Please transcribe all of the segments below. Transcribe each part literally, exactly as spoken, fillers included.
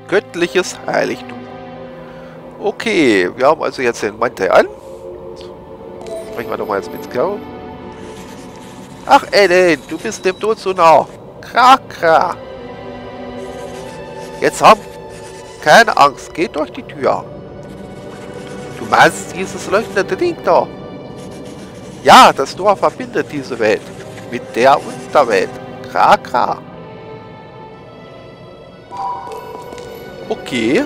göttliches Heiligtum. Okay, wir haben also jetzt den Mantel an. Sprechen wir doch mal jetzt mit Scarrow. Ach, Ellen, du bist dem Tod so nah. Kra, Jetzt haben keine Angst, geht durch die Tür. Du meinst dieses leuchtende Ding da? Ja, das Tor verbindet diese Welt mit der Unterwelt. Kra, kra. Okay.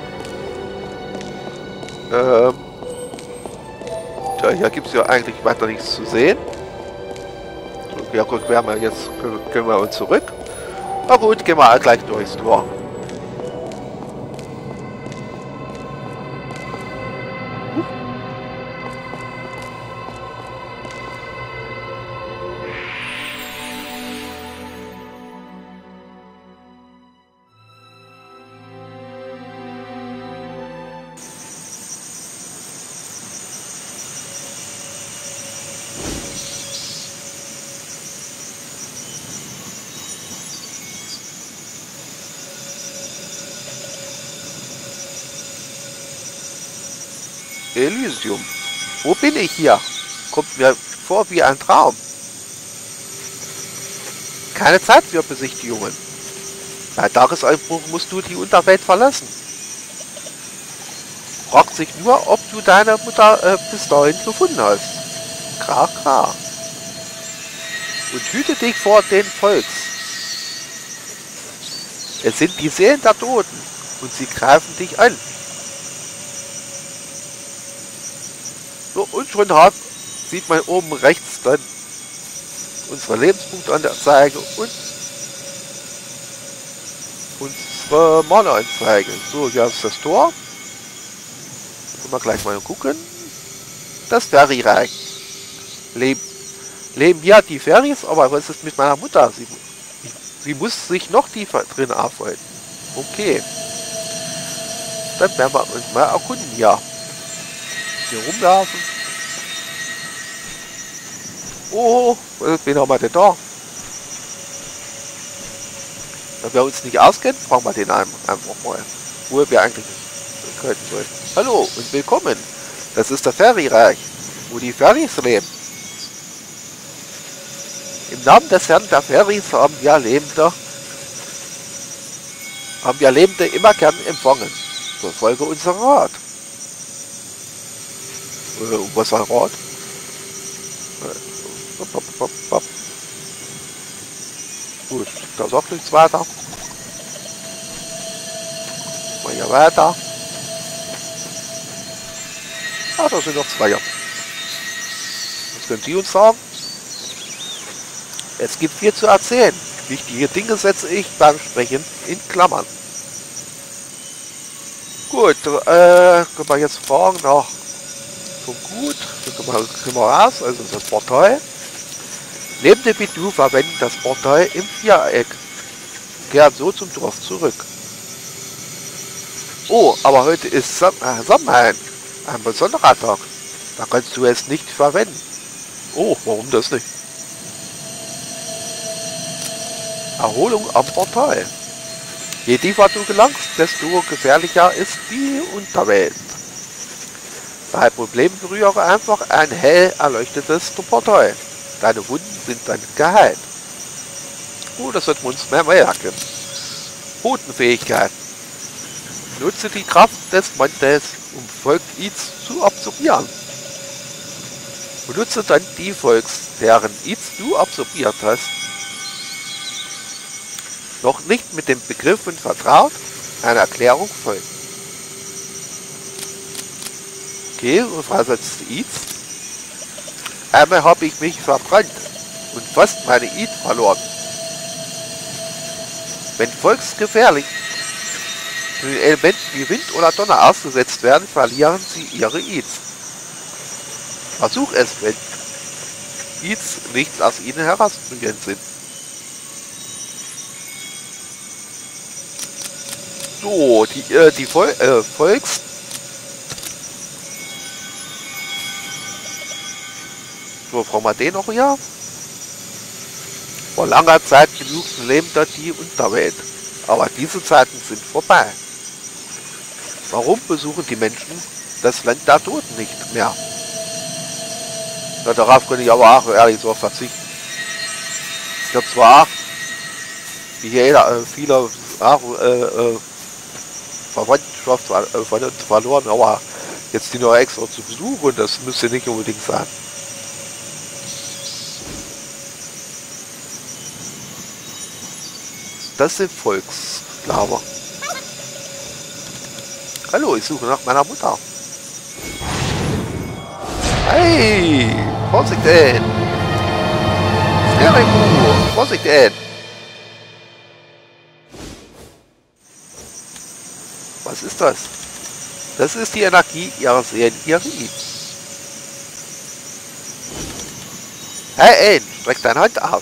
Ähm. Tja, hier gibt es ja eigentlich weiter nichts zu sehen. Ja gut, wir haben jetzt, können wir uns zurück. Na gut, gehen wir gleich durchs Tor. Elysium. Wo bin ich hier? Kommt mir vor wie ein Traum. Keine Zeit für Besichtigungen. Bei Tageseinbruch musst du die Unterwelt verlassen. Fragt sich nur, ob du deine Mutter äh, bis dahin gefunden hast. Kra, kra. Und hüte dich vor den Volks. Es sind die Seelen der Toten und sie greifen dich an. So, und schon hat, sieht man oben rechts dann unsere Lebenspunktanzeige und unsere Mana-Anzeige. So, hier ist das Tor. Können wir gleich mal gucken. Das Fairy-Reich. Leben, leben hier die Fairies, aber was ist mit meiner Mutter? Sie, sie muss sich noch tiefer drin aufhalten. Okay. Dann werden wir uns mal erkunden hier. Hier rumlaufen. Oh, wen haben wir denn da? Wenn wir uns nicht auskennen, fragen wir den einfach mal, wo wir eigentlich können wollen. Hallo und willkommen. Das ist das Fairy-Reich, wo die Fairies leben. Im Namen des Herrn der Fairies haben wir Lebende, haben wir Lebende immer gern empfangen. Befolge unseren Rat. Äh, was war Rat? Gut, da sagt nichts weiter. Mal hier weiter. Ah, da sind noch zwei. Was können Sie uns sagen? Es gibt viel zu erzählen. Wichtige Dinge setze ich beim Sprechen in Klammern. Gut, äh, können wir jetzt fragen nach so gut, dann können wir, können wir raus, also das Portal. Lebende wie du verwenden das Portal im Viereck. Kehren so zum Dorf zurück. Oh, aber heute ist Sam äh, Samhain, ein besonderer Tag. Da kannst du es nicht verwenden. Oh, warum das nicht? Erholung am Portal. Je tiefer du gelangst, desto gefährlicher ist die Unterwelt. Bei Problemen berühre einfach ein hell erleuchtetes Portal. Deine Wunden sind dann geheilt. Oh, das sollten wir uns mehr merken. Botenfähigkeit. Nutze die Kraft des Mantels, um Volk Eats zu absorbieren. Benutze dann die Volks, deren Eats du absorbiert hast. Noch nicht mit den Begriffen vertraut? Eine Erklärung folgt. Okay, und freisetzt Eats. Einmal habe ich mich verbrannt und fast meine Eat verloren. Wenn volksgefährlich den Elementen wie Wind oder Donner ausgesetzt werden, verlieren sie ihre Eats. Versuch es, wenn Eats nicht aus ihnen herausbringen sind. So, die, äh, die Vol äh, Volks... So, brauchen wir den noch hier? Vor langer Zeit genügten Lebender die Unterwelt. Aber diese Zeiten sind vorbei. Warum besuchen die Menschen das Land der Toten nicht mehr? Ja, darauf könnte ich aber auch ehrlich so verzichten. Ich habe zwar, wie jeder, äh, viele auch, äh, äh, Verwandtschaft äh, von uns verloren, aber jetzt die noch extra zu besuchen, das müsste nicht unbedingt sein. Das sind Volkssklaver. Hallo, ich suche nach meiner Mutter. Hey, Vorsicht, Ed! Scary, Vorsicht, Ed! Was ist das? Das ist die Energie ihrer Seelenergie. Hey, Ed, streck deine Hand aus.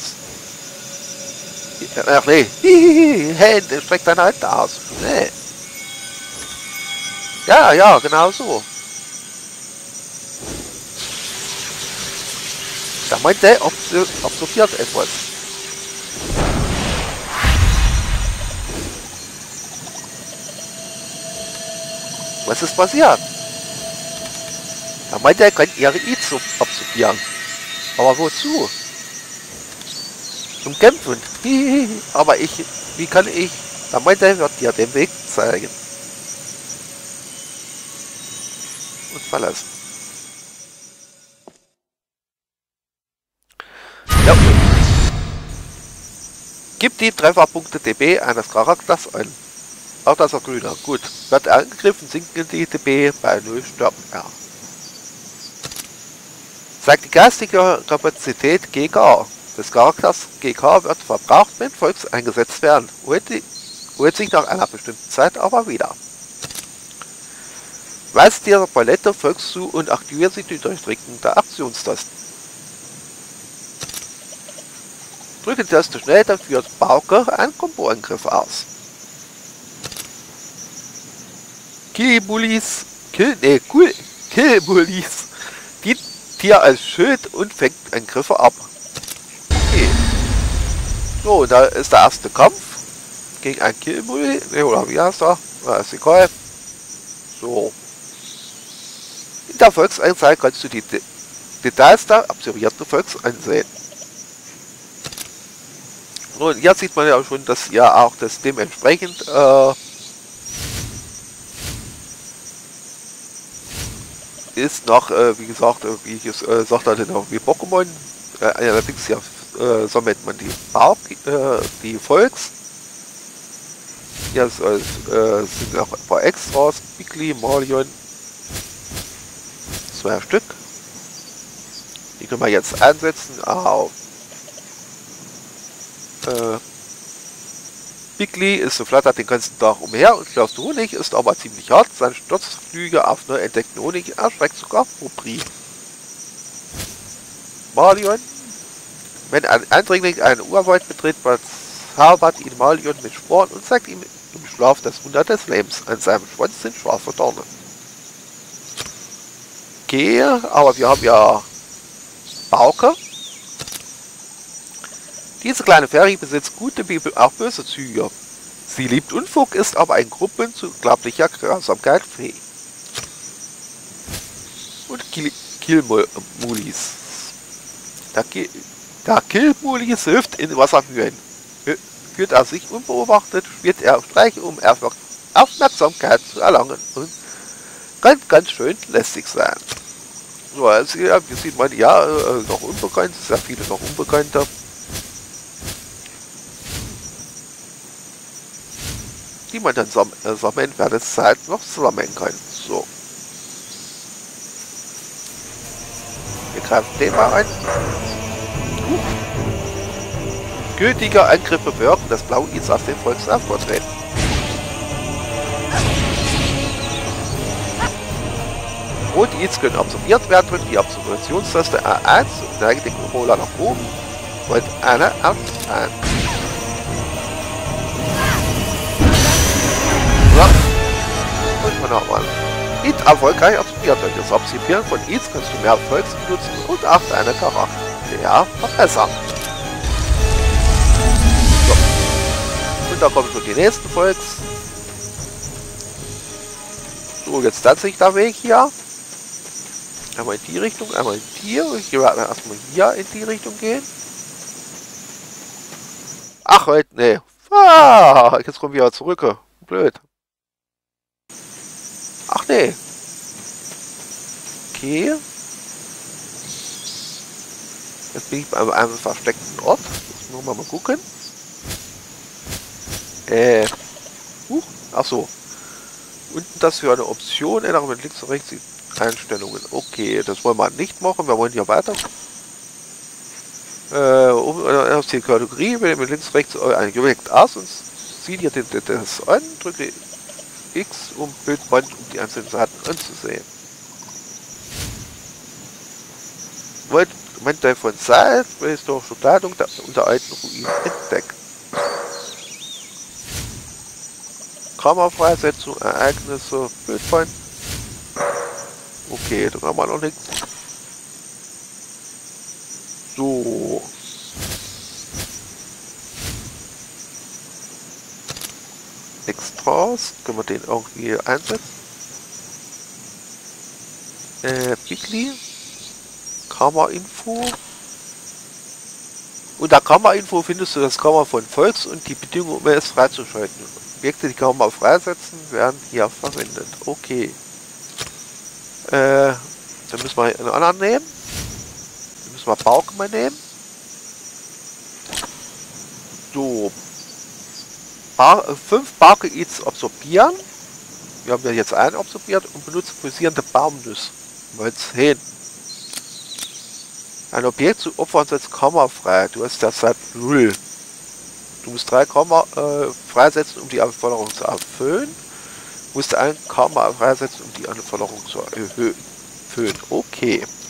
Ach nee, hey, streck deine Hand aus. Nee. Ja, ja, genau so. Da meint er, observiert etwas. Was ist passiert? Da meint er, kann ihre Izu absorbieren. Aber wozu? Zum Kämpfen. Aber ich, wie kann ich? Da meint er, wird dir den Weg zeigen. Und verlassen. Ja. Gib die Trefferpunkte D B eines Charakters ein. Auch das ist grüner. Gut. Wird er angegriffen, sinken die D B bei null sterben er. Zeigt die geistige Kapazität G K. Des Charakters G K wird verbraucht, wenn Volks eingesetzt werden. Holt sich nach einer bestimmten Zeit aber wieder. Weist dieser Palette Volks zu und aktiviert sie durch Drücken der Aktionstasten. Drücke die Taste schnell, dann führt Bauke einen Kombo-Angriff aus. Killbullies, Kill, nee, cool, Killbullies, dient hier als Schild und fängt Angriffe ab. Okay. So, da ist der erste Kampf gegen einen Killbully, ne, oder wie heißt er? Ja, ist egal. So. In der Volksanzeige kannst du die De Details der absorbierten Volks ansehen. Und jetzt sieht man ja schon, dass ja auch das dementsprechend äh, ist noch, äh, wie gesagt, äh, wie ich es äh, sagte, noch wie Pokémon. Äh, allerdings ja, äh, sammelt man die Bauch, äh, die Volks. Hier äh, sind noch ein paar Extras, Bigly, Marlion. Zwei Stück. Die können wir jetzt einsetzen auf äh, Bigly ist so flattert den ganzen Tag umher und schlürft Honig, ist aber ziemlich hart. Seine Sturzflüge auf neu entdeckten Honig erschreckt sogar Popri. Marlion. Wenn ein Eindringling einen Urwald betritt, zaubert ihn Marlion mit Sporen und zeigt ihm im Schlaf das Wunder des Lebens. An seinem Schwanz sind scharfe Dornen. Okay, aber wir haben ja Bauke. Diese kleine Fairy besitzt gute, wie auch böse Züge. Sie liebt Unfug, ist aber in Gruppen zu unglaublicher Grausamkeit fähig. Und Killmulis. Da, da Killmulis hilft in Wasserhöhen. Führt er sich unbeobachtet, spielt er Streiche, um Aufmerksamkeit zu erlangen und kann ganz schön lästig sein. So, also ja, wie sieht man, ja, noch unbekannt, sehr viele noch Unbekannte. Die man dann sam äh, sammeln, während es Zeit noch sammeln kann. So. Wir greifen den mal ein. Uh. Gültige Angriffe bewirken, dass Blau Is auf den Volksaufbau treten. Rote Is können absorbiert werden, drückt die Absorptionstaste A eins und neigt den Controller nach oben und eine auf ein. Und man nochmal. It erfolgreich absorbiert. Durch das Absorbieren von Its kannst du mehr Volks benutzen und auch deine Charakter verbessern. So. Und da kommen schon die nächsten Volks. So, jetzt tatsächlich der Weg hier. Einmal in die Richtung, einmal in die. Ich werde erstmal hier in die Richtung gehen. Ach, heute, nee. Ah, jetzt kommen wir wieder zurück. Blöd. Ach, nee. Okay. Jetzt bin ich bei einem versteckten Ort. Jetzt müssen wir mal gucken. Äh. Huch. Ach so. Unten das für eine Option. Ändere mit links und rechts die Einstellungen. Okay, das wollen wir nicht machen. Wir wollen hier weiter. Äh, um, äh, aus der Kategorie, wenn ihr mit links und rechts ein Objekt aus und zieht ihr den, den, das an, drücke X, um Bildband, um die einzelnen Seiten anzusehen. Wollt Moment von Zeit, historische Kleidung der, unter alten Ruinen entdeckt. Kammerfreisetzung, Ereignisse, Bildband. Okay, da haben wir noch nichts. So. Extras, können wir den irgendwie einsetzen? Äh, Bigly. Kamerainfo. Unter Kamerainfo findest du das Kamera von Volks und die Bedingungen, um es freizuschalten. Objekte, die Kamera freisetzen, werden hier verwendet. Okay. Äh, dann müssen wir einen anderen nehmen. Dann müssen wir Bauch mal nehmen. So. Bar, fünf Barke-Eats absorbieren. Wir haben ja jetzt einen absorbiert und benutzen pulsierende Baumnüsse. Mal zehn. Ein Objekt zu opfern setzt Kammer frei. Du hast derzeit null. Du musst drei Kammer äh, freisetzen, um die Anforderung zu erfüllen. Du musst ein Kammer freisetzen, um die Anforderung zu erhöhen. Okay.